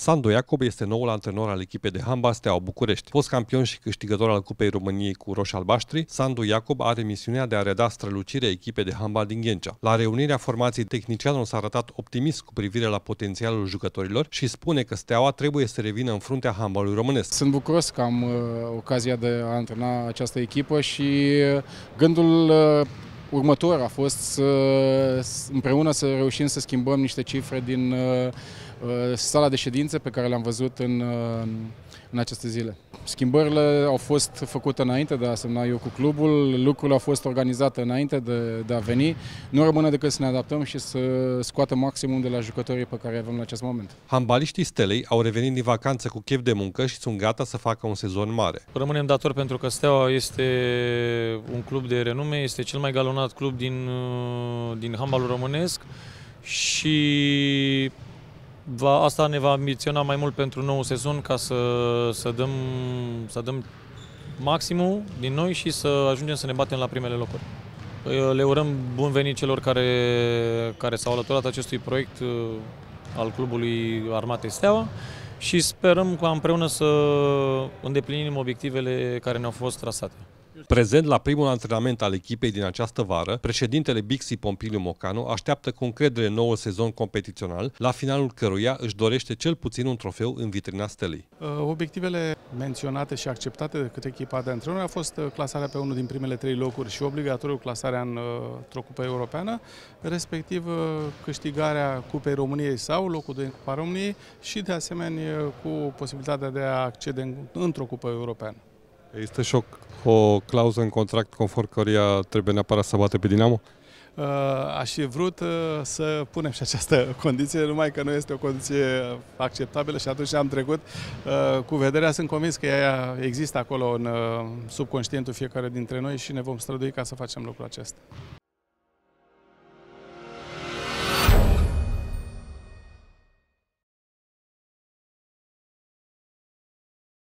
Sandu Iacob este noul antrenor al echipei de handbal Steaua București. Fost campion și câștigător al Cupei României cu roșii-albaștri, Sandu Iacob are misiunea de a reda strălucirea echipei de handbal din Ghencea. La reunirea formației, tehnicianul s-a arătat optimist cu privire la potențialul jucătorilor și spune că Steaua trebuie să revină în fruntea handbalului românesc. Sunt bucuros că am ocazia de a antrena această echipă și gândul următor a fost împreună să reușim să schimbăm niște cifre din sala de ședințe pe care le-am văzut în aceste zile. Schimbările au fost făcute înainte de a semna eu cu clubul, lucrurile au fost organizate înainte de a veni. Nu rămâne decât să ne adaptăm și să scoatem maximum de la jucătorii pe care avem în acest moment. Handbaliștii Stelei au revenit din vacanță cu chef de muncă și sunt gata să facă un sezon mare. Rămânem datori pentru că Steaua este un club de renume, este cel mai galonat club din handbalul românesc și asta ne va ambiționa mai mult pentru nou sezon ca să dăm maximul din noi și să ajungem să ne batem la primele locuri. Le urăm bun venit celor care s-au alăturat acestui proiect al clubului Armatei Steaua și sperăm ca împreună să îndeplinim obiectivele care ne-au fost trasate. Prezent la primul antrenament al echipei din această vară, președintele Bixi Pompiliu Mocanu așteaptă cu încredere noul sezon competițional, la finalul căruia își dorește cel puțin un trofeu în vitrina Stelei. Obiectivele menționate și acceptate de către echipa de antrenori a fost clasarea pe unul din primele 3 locuri și obligatoriu clasarea într-o cupă europeană, respectiv câștigarea Cupei României sau locul de Cupa României și de asemenea cu posibilitatea de a accede într-o cupă europeană. Există și o clauză în contract conform căreia trebuie neapărat să bate pe Dinamo? Aș fi vrut să punem și această condiție, numai că nu este o condiție acceptabilă și atunci am trecut cu vederea. Sunt convins că ea există acolo în subconștientul fiecare dintre noi și ne vom strădui ca să facem lucrul acesta.